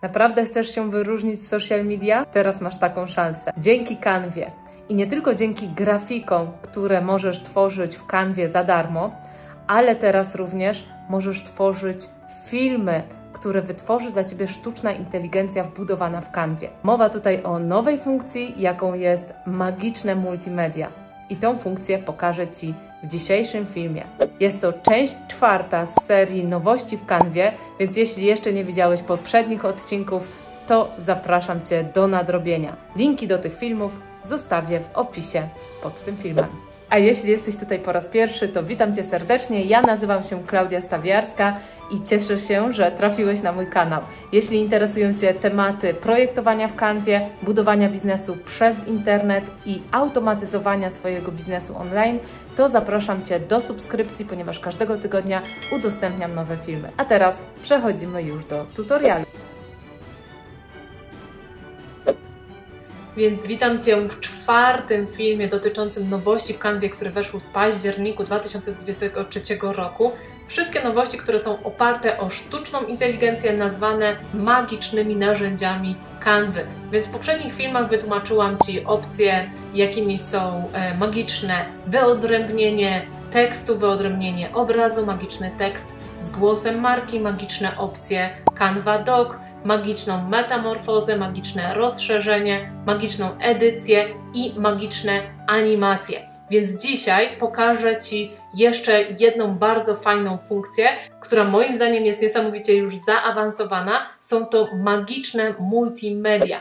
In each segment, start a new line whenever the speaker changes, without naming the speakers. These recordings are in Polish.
Naprawdę chcesz się wyróżnić w social media? Teraz masz taką szansę. Dzięki Canwie i nie tylko dzięki grafikom, które możesz tworzyć w Canwie za darmo, ale teraz również możesz tworzyć filmy, które wytworzy dla Ciebie sztuczna inteligencja wbudowana w Canwie. Mowa tutaj o nowej funkcji, jaką jest magiczne multimedia. I tą funkcję pokażę Ci w dzisiejszym filmie. Jest to część 4 z serii nowości w Canwie, więc jeśli jeszcze nie widziałeś poprzednich odcinków, to zapraszam Cię do nadrobienia. Linki do tych filmów zostawię w opisie pod tym filmem. A jeśli jesteś tutaj po raz pierwszy, to witam Cię serdecznie. Ja nazywam się Klaudia Stawiarska i cieszę się, że trafiłeś na mój kanał. Jeśli interesują Cię tematy projektowania w Canwie, budowania biznesu przez internet i automatyzowania swojego biznesu online, to zapraszam Cię do subskrypcji, ponieważ każdego tygodnia udostępniam nowe filmy. A teraz przechodzimy już do tutorialu. Więc witam Cię w 4. filmie dotyczącym nowości w Canwie, które weszły w październiku 2023 roku. Wszystkie nowości, które są oparte o sztuczną inteligencję, nazwane magicznymi narzędziami Canvy. Więc w poprzednich filmach wytłumaczyłam Ci opcje, jakimi są magiczne wyodrębnienie tekstu, wyodrębnienie obrazu, magiczny tekst z głosem marki, magiczne opcje Canva Doc, magiczną metamorfozę, magiczne rozszerzenie, magiczną edycję i magiczne animacje. Więc dzisiaj pokażę Ci jeszcze jedną bardzo fajną funkcję, która moim zdaniem jest niesamowicie już zaawansowana. Są to magiczne multimedia.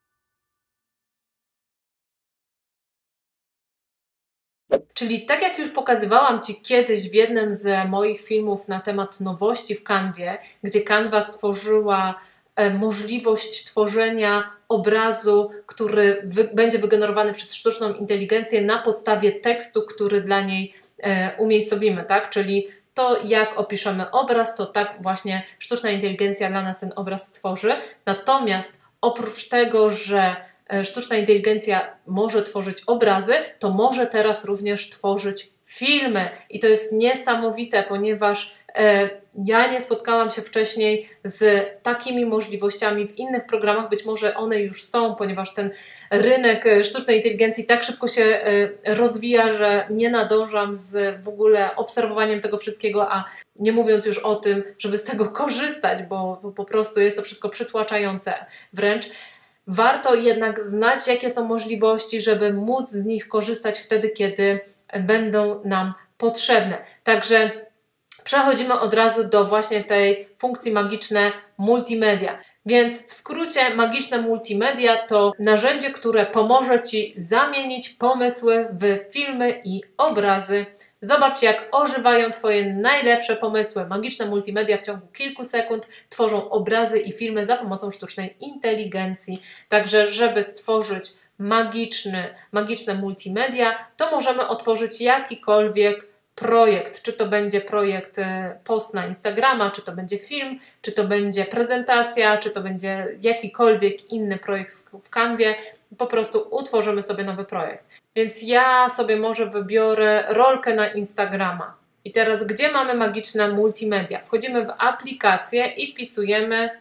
Czyli tak jak już pokazywałam Ci kiedyś w jednym z moich filmów na temat nowości w Canwie, gdzie Canva stworzyła możliwość tworzenia obrazu, który będzie wygenerowany przez sztuczną inteligencję na podstawie tekstu, który dla niej umiejscowimy, tak? Czyli to, jak opiszemy obraz, to tak właśnie sztuczna inteligencja dla nas ten obraz stworzy. Natomiast oprócz tego, że sztuczna inteligencja może tworzyć obrazy, to może teraz również tworzyć filmy. I to jest niesamowite, ponieważ ja nie spotkałam się wcześniej z takimi możliwościami w innych programach. Być może one już są, ponieważ ten rynek sztucznej inteligencji tak szybko się rozwija, że nie nadążam z w ogóle obserwowaniem tego wszystkiego, a nie mówiąc już o tym, żeby z tego korzystać, bo po prostu jest to wszystko przytłaczające wręcz. Warto jednak znać, jakie są możliwości, żeby móc z nich korzystać wtedy, kiedy będą nam potrzebne. Także przechodzimy od razu do właśnie tej funkcji magiczne multimedia. Więc w skrócie magiczne multimedia to narzędzie, które pomoże Ci zamienić pomysły w filmy i obrazy. Zobacz, jak ożywają Twoje najlepsze pomysły. Magiczne multimedia w ciągu kilku sekund tworzą obrazy i filmy za pomocą sztucznej inteligencji. Także żeby stworzyć magiczne multimedia, to możemy otworzyć jakikolwiek projekt, czy to będzie projekt post na Instagrama, czy to będzie film, czy to będzie prezentacja, czy to będzie jakikolwiek inny projekt w Canwie, po prostu utworzymy sobie nowy projekt. Więc ja sobie może wybiorę rolkę na Instagrama. I teraz gdzie mamy magiczne multimedia? Wchodzimy w aplikację i wpisujemy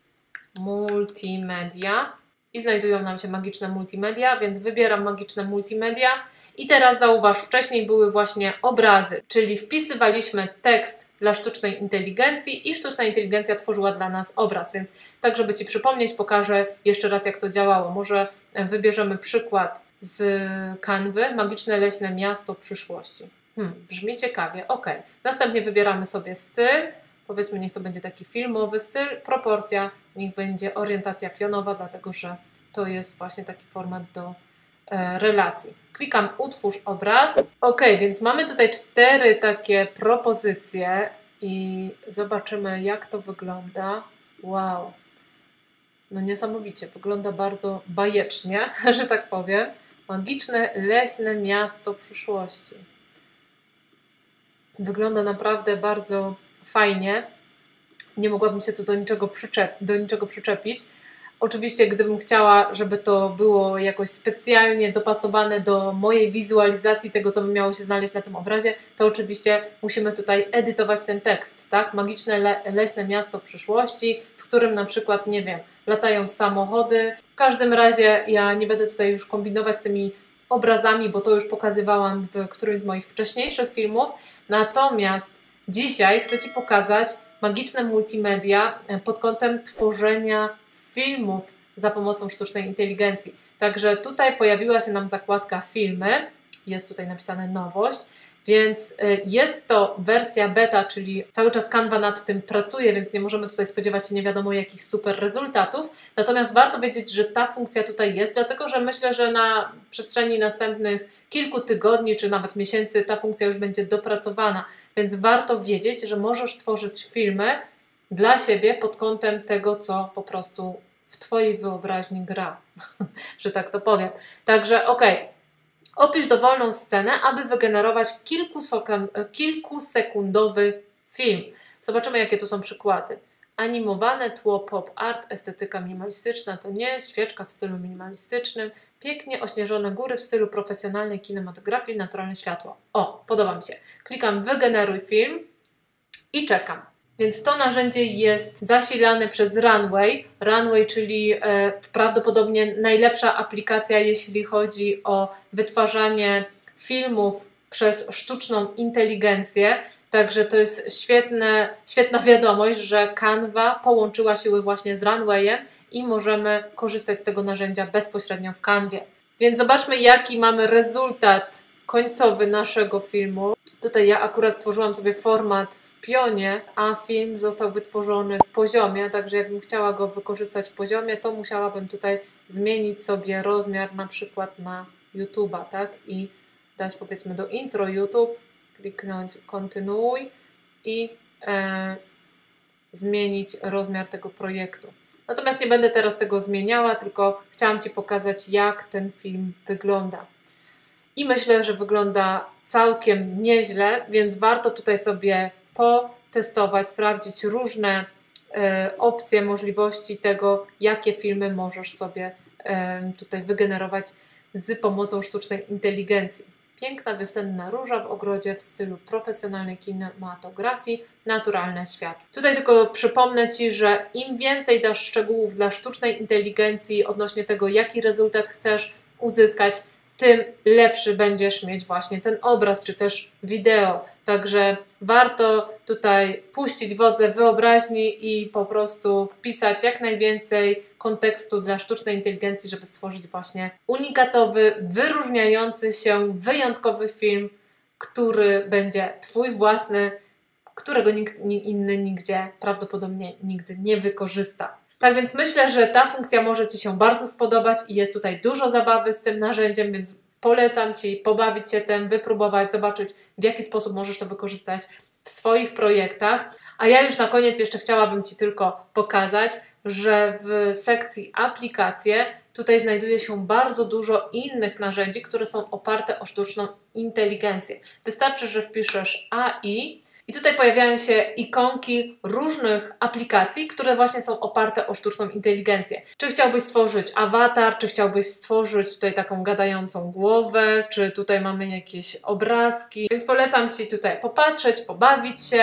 multimedia i znajdują nam się magiczne multimedia, więc wybieram magiczne multimedia. I teraz zauważ, wcześniej były właśnie obrazy, czyli wpisywaliśmy tekst dla sztucznej inteligencji i sztuczna inteligencja tworzyła dla nas obraz, więc tak, żeby Ci przypomnieć, pokażę jeszcze raz, jak to działało. Może wybierzemy przykład z Canvy, magiczne leśne miasto przyszłości. Brzmi ciekawie, ok. Następnie wybieramy sobie styl, powiedzmy, niech to będzie taki filmowy styl, proporcja, niech będzie orientacja pionowa, dlatego że to jest właśnie taki format do relacji. Klikam utwórz obraz. Ok, więc mamy tutaj 4 takie propozycje i zobaczymy, jak to wygląda. Wow, no niesamowicie, wygląda bardzo bajecznie, że tak powiem. Magiczne leśne miasto przyszłości. Wygląda naprawdę bardzo fajnie. Nie mogłabym się tu do niczego przyczepić, Oczywiście, gdybym chciała, żeby to było jakoś specjalnie dopasowane do mojej wizualizacji tego, co by miało się znaleźć na tym obrazie, to oczywiście musimy tutaj edytować ten tekst, tak? Magiczne leśne miasto przyszłości, w którym na przykład, nie wiem, latają samochody. W każdym razie ja nie będę tutaj już kombinować z tymi obrazami, bo to już pokazywałam w którymś z moich wcześniejszych filmów. Natomiast dzisiaj chcę Ci pokazać magiczne multimedia pod kątem tworzenia filmów za pomocą sztucznej inteligencji. Także tutaj pojawiła się nam zakładka filmy, jest tutaj napisane nowość, więc jest to wersja beta, czyli cały czas Canva nad tym pracuje, więc nie możemy tutaj spodziewać się nie wiadomo jakich super rezultatów. Natomiast warto wiedzieć, że ta funkcja tutaj jest, dlatego że myślę, że na przestrzeni następnych kilku tygodni czy nawet miesięcy ta funkcja już będzie dopracowana. Więc warto wiedzieć, że możesz tworzyć filmy dla siebie pod kątem tego, co po prostu w Twojej wyobraźni gra, że tak to powiem. Także opisz dowolną scenę, aby wygenerować kilkusekundowy film. Zobaczymy, jakie tu są przykłady. Animowane tło, pop art, estetyka minimalistyczna, to nie, świeczka w stylu minimalistycznym, pięknie ośnieżone góry w stylu profesjonalnej kinematografii, naturalne światło. O, podoba mi się. Klikam wygeneruj film i czekam. Więc to narzędzie jest zasilane przez Runway. Runway, czyli prawdopodobnie najlepsza aplikacja, jeśli chodzi o wytwarzanie filmów przez sztuczną inteligencję. Także to jest świetna wiadomość, że Canva połączyła siły właśnie z Runwayem i możemy korzystać z tego narzędzia bezpośrednio w Canvie. Więc zobaczmy, jaki mamy rezultat końcowy naszego filmu. Tutaj ja akurat stworzyłam sobie format w pionie, a film został wytworzony w poziomie, także jakbym chciała go wykorzystać w poziomie, to musiałabym tutaj zmienić sobie rozmiar na przykład na YouTube'a, tak? I dać powiedzmy do intro YouTube, kliknąć kontynuuj i zmienić rozmiar tego projektu. Natomiast nie będę teraz tego zmieniała, tylko chciałam Ci pokazać, jak ten film wygląda. I myślę, że wygląda całkiem nieźle, więc warto tutaj sobie potestować, sprawdzić różne opcje, możliwości tego, jakie filmy możesz sobie tutaj wygenerować z pomocą sztucznej inteligencji. Piękna wiosenna róża w ogrodzie w stylu profesjonalnej kinematografii, naturalne światło. Tutaj tylko przypomnę Ci, że im więcej dasz szczegółów dla sztucznej inteligencji odnośnie tego, jaki rezultat chcesz uzyskać, tym lepszy będziesz mieć właśnie ten obraz, czy też wideo. Także warto tutaj puścić wodze wyobraźni i po prostu wpisać jak najwięcej kontekstu dla sztucznej inteligencji, żeby stworzyć właśnie unikatowy, wyróżniający się, wyjątkowy film, który będzie Twój własny, którego nikt inny nigdzie prawdopodobnie nigdy nie wykorzysta. Tak więc myślę, że ta funkcja może Ci się bardzo spodobać i jest tutaj dużo zabawy z tym narzędziem, więc polecam Ci pobawić się tym, wypróbować, zobaczyć, w jaki sposób możesz to wykorzystać w swoich projektach. A ja już na koniec jeszcze chciałabym Ci tylko pokazać, że w sekcji aplikacje tutaj znajduje się bardzo dużo innych narzędzi, które są oparte o sztuczną inteligencję. Wystarczy, że wpiszesz AI i tutaj pojawiają się ikonki różnych aplikacji, które właśnie są oparte o sztuczną inteligencję. Czy chciałbyś stworzyć awatar, czy chciałbyś stworzyć tutaj taką gadającą głowę, czy tutaj mamy jakieś obrazki. Więc polecam Ci tutaj popatrzeć, pobawić się,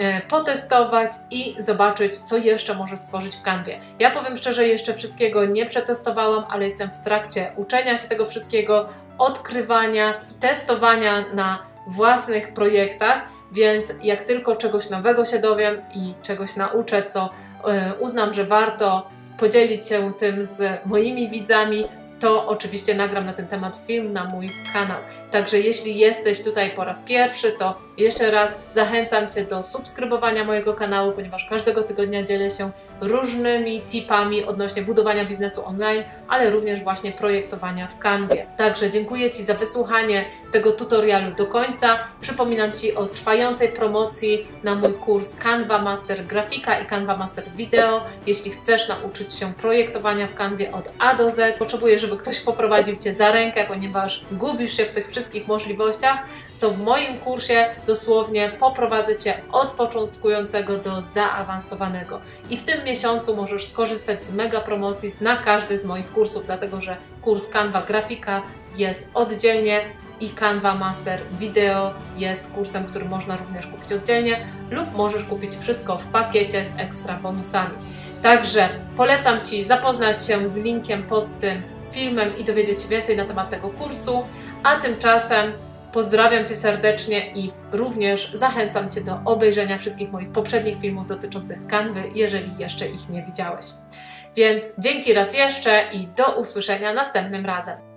potestować i zobaczyć, co jeszcze możesz stworzyć w Canvie. Ja powiem szczerze, jeszcze wszystkiego nie przetestowałam, ale jestem w trakcie uczenia się tego wszystkiego, odkrywania, testowania na własnych projektach, więc jak tylko czegoś nowego się dowiem i czegoś nauczę, co uznam, że warto podzielić się tym z moimi widzami, to oczywiście nagram na ten temat film na mój kanał. Także jeśli jesteś tutaj po raz pierwszy, to jeszcze raz zachęcam Cię do subskrybowania mojego kanału, ponieważ każdego tygodnia dzielę się różnymi tipami odnośnie budowania biznesu online, ale również właśnie projektowania w Canvie. Także dziękuję Ci za wysłuchanie tego tutorialu do końca. Przypominam Ci o trwającej promocji na mój kurs Canva Master Grafika i Canva Master Wideo. Jeśli chcesz nauczyć się projektowania w Canvie od A do Z, potrzebuję, żeby ktoś poprowadził Cię za rękę, ponieważ gubisz się w tych wszystkich możliwościach, to w moim kursie dosłownie poprowadzę Cię od początkującego do zaawansowanego. I w tym miesiącu możesz skorzystać z mega promocji na każdy z moich kursów, dlatego że kurs Canva Grafika jest oddzielnie i Canva Master Video jest kursem, który można również kupić oddzielnie lub możesz kupić wszystko w pakiecie z ekstra bonusami. Także polecam Ci zapoznać się z linkiem pod tym filmem i dowiedzieć się więcej na temat tego kursu, a tymczasem pozdrawiam Cię serdecznie i również zachęcam Cię do obejrzenia wszystkich moich poprzednich filmów dotyczących Canvy, jeżeli jeszcze ich nie widziałeś. Więc dzięki raz jeszcze i do usłyszenia następnym razem.